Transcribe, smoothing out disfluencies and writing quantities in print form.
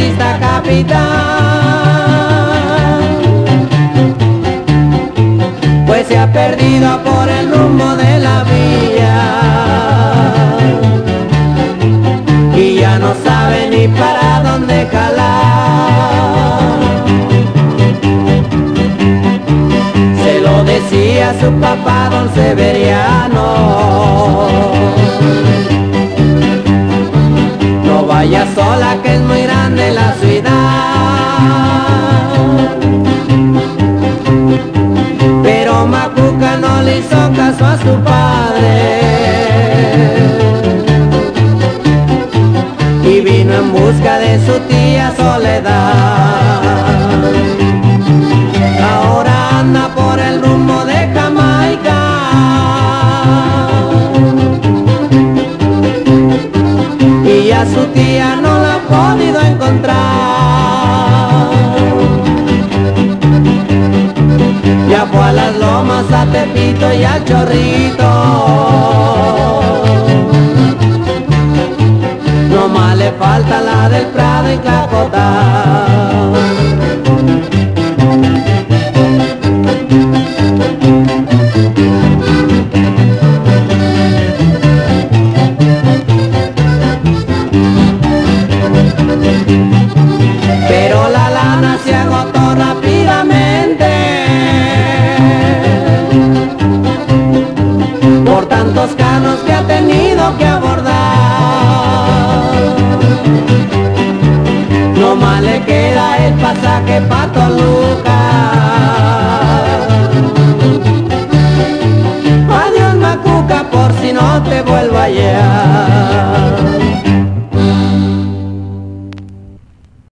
deportista capitán, pues se ha perdido por el rumbo de la villa y ya no sabe ni para dónde jalar. Se lo decía su papá, don Severiano: no vaya sola, que es muy grande la ciudad. Pero Macuca no le hizo caso a su padre y vino en busca de su tía Soledad. Ahora anda por el rumbo de Jamaica y a su tía no la ha podido encontrar. Ya fue a las Lomas, a Tepito y a Chorrito, no más le falta la del Prado en Clacotá. Pero la lana se agotó rápidamente por tantos canos que ha tenido que abordar. No más le queda el pasaje pa' Toluca